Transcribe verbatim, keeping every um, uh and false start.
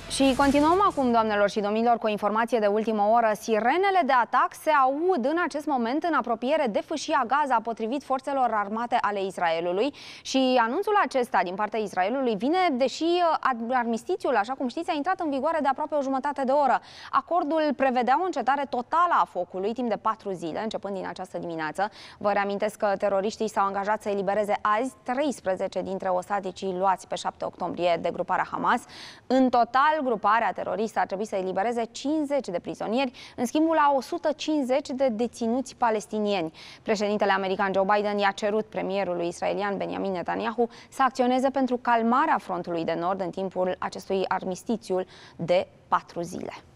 Și continuăm acum, doamnelor și domnilor, cu o informație de ultimă oră. Sirenele de atac se aud în acest moment în apropiere de fâșia Gaza, potrivit forțelor armate ale Israelului. Și anunțul acesta din partea Israelului vine, deși armistițiul, așa cum știți, a intrat în vigoare de aproape o jumătate de oră. Acordul prevedea o încetare totală a focului timp de patru zile, începând din această dimineață. Vă reamintesc că teroriștii s-au angajat să elibereze azi treisprezece dintre ostaticii luați pe șapte octombrie de gruparea Hamas. În total, gruparea teroristă ar trebui să elibereze cincizeci de prizonieri, în schimbul a o sută cincizeci de deținuți palestinieni. Președintele american Joe Biden i-a cerut premierului israelian Benjamin Netanyahu să acționeze pentru calmarea frontului de nord în timpul acestui armistițiu de patru zile.